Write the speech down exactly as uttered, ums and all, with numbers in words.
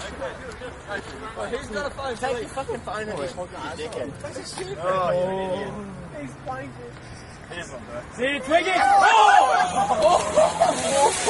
Who's got a phone? Take your fucking phone and just hold your dickhead. Oh, you're an idiot. He's blanking. Here's one, bro. See, Twiggy! Oh!